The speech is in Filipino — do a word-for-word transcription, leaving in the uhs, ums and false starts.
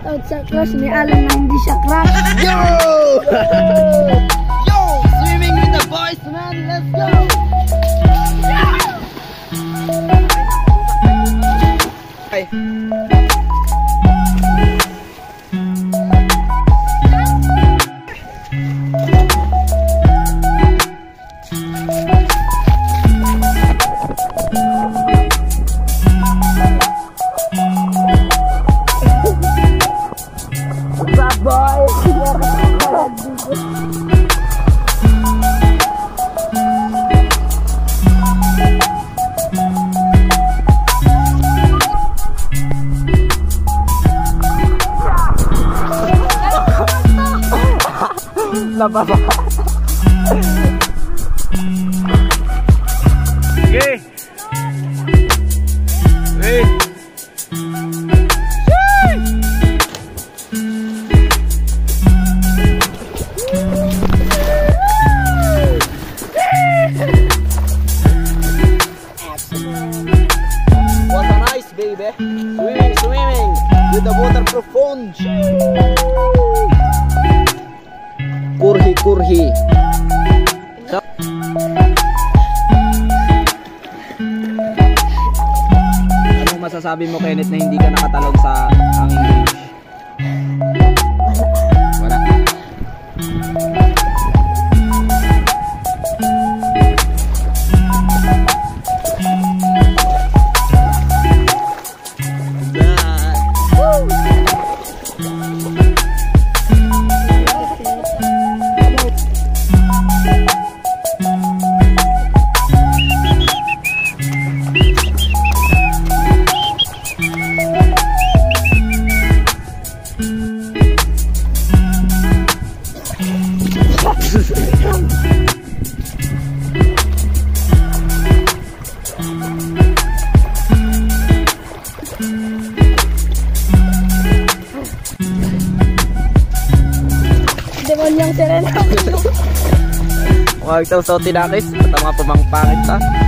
out sa crush ni Alam na hindi siya crush. Yo! Yo! Swimming with the boys, man! Let's go! Ay. Nababa. Sige. Wait. What a nice baby. Swimming, swimming with the waterproof phone. Kurhi, kurhi. So, anong masasabi mo, Kenneth, na hindi ka nakatalog sa ang English? Wala. Demonyang serena. Huwag ito sa tinakis at ang mga pamangpangit ha.